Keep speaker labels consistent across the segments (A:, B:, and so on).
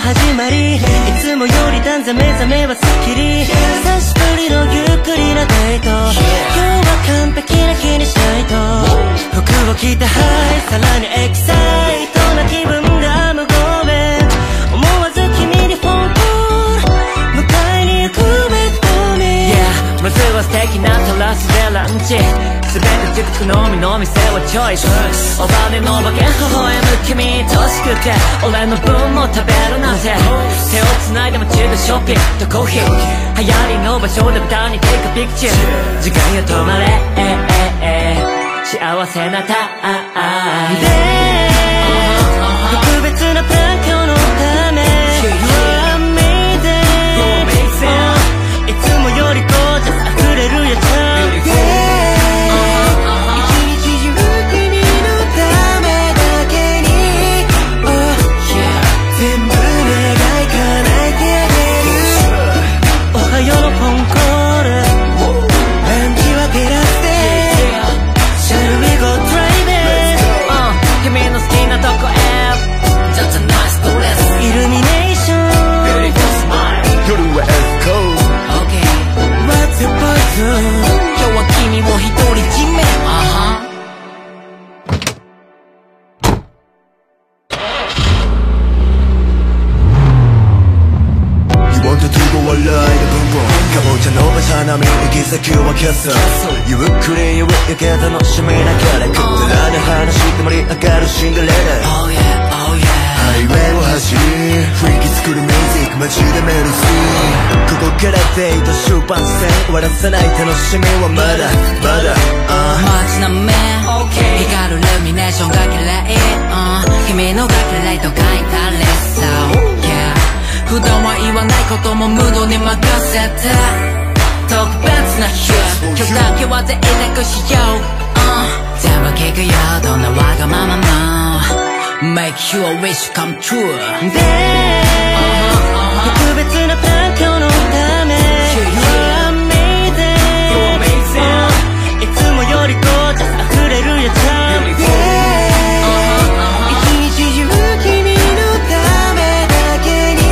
A: 始まり、いつもより断然目覚めはすっきり。久しぶりのゆっくりなデート、今日は完璧な日にしたいと。服を着てはいさらにエキサイトな気分で I'm going。 思わず君にフォンコール迎えに行く Wait for me。 Yeah、 まずは素敵なトラスでランチ、全て熟のみの店はチョイス。おばねの馬券微笑む君愛しくて、俺の分も食べるなんて。手を繋いで街でショッピングとコーヒー、流行りの場所で歌にテイクピクチャー。時間よ止まれ、幸せなタイムで特別なプラン今日のため。 You're amazing、いつもよりゴージャス溢れるよちゃん。今日は君を一人決め。
B: You wanted to go alive, boom boom。 かぼちゃの馬車並み行き先はキャッスル。ゆっくりゆっゆけ楽しみながら、くだらぬ話で盛り上がるシンデレラ。Oh yeah, oh yeah。ハイウェイを走り、雰囲気作るミュージック街でメロディー。ここからデート終盤戦、終わらせない楽しみはまだまだ。
C: 街並み光るルミネーションが綺麗、君のが綺麗と書いたレッサー。普段は言わないこともムードに任せて、特別な日今日だけは贅沢しよう。全部聞くよどんなわがままも Make your wish come true。 で
A: 特別なプラン今日のため。 You're amazing、いつもよりゴージャス溢れるよちゃん。一日中君のためだけに、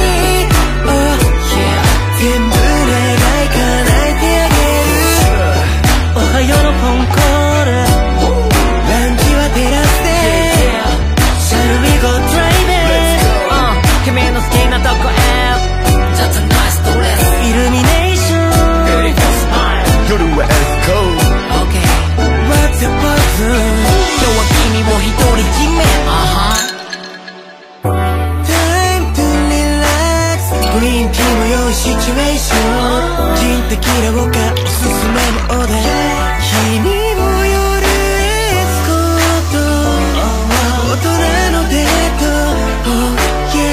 A: 全部願い叶えてあげる。おはようのフォンコール、ランチはテラスで Shall we go driving、君の好きなとこへ Just a nice dress。 イルミネーション Beautiful smile。
B: 夜はエスコー
A: OK What's the button。 今日は君を一人決め。Time to relax。 グリーンティーも用意シチュエーション。ジンテキーラウォッカおすすめもオーダー。君も夜エスコート、大人のデート、oh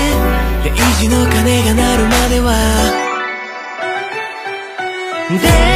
A: yeah。 レイジの鐘が鳴るまではで